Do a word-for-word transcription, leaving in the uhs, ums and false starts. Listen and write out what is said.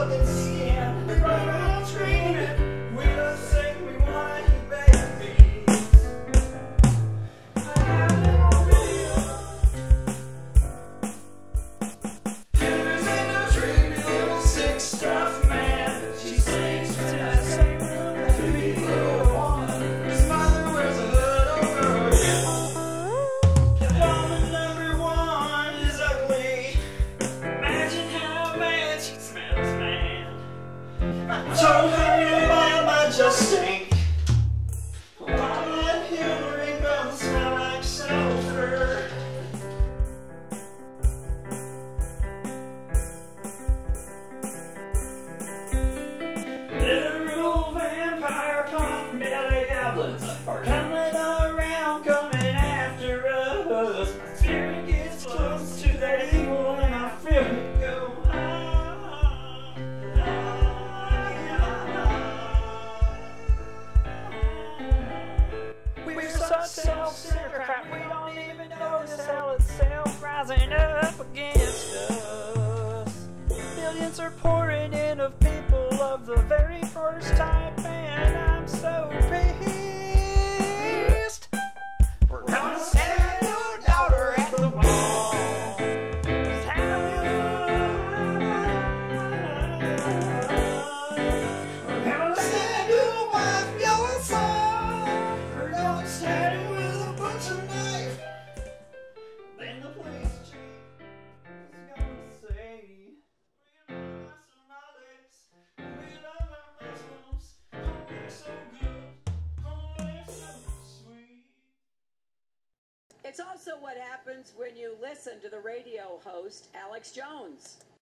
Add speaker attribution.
Speaker 1: fucking skin. We run around screaming, we don't say we want you babies. I have it on video. Hitters in a dreamy little sick stuff man. She sleeps in that same room that we little one. His mother wears a hood over her hip. Diamond number one is ugly. Imagine how bad she smells, man. I told her your mama just stink. Mama and Hillary both smell like sulfur. Literal vampire punk belly goblins are coming around, coming after us. My spirit gets close to that evil and I feel it go. Ah, ah, We're such self-centered crap, we don't even notice how it's self-rising up against us. Millions are pouring in of people of the very first type, and I'm so pissed. We're gonna send your daughter at the wall. We're gonna send your wife your son. We're gonna stab you with a butcher knife. Then the police chief is gonna say, we love our Somalis, we love our Muslims. Oh, they're so good, oh, they're so sweet.
Speaker 2: It's also what happens when you listen to the radio host, Alex Jones.